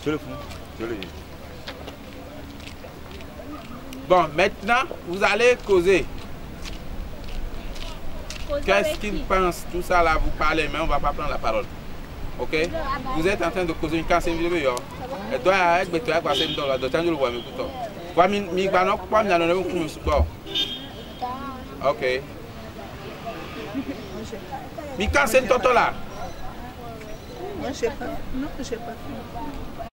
Je le fous. Je le... Bon, maintenant, vous allez causer. Qu'est-ce qu'il pense? Tout ça là, vous parlez, mais on ne va pas prendre la parole. Ok? Vous êtes en train de causer une cancer de vie. Et toi, avec BEBETO Extrait, vous êtes en train de voir. Ok. Mais quand c'est toto là? Moi, je sais pas. Non, je sais pas.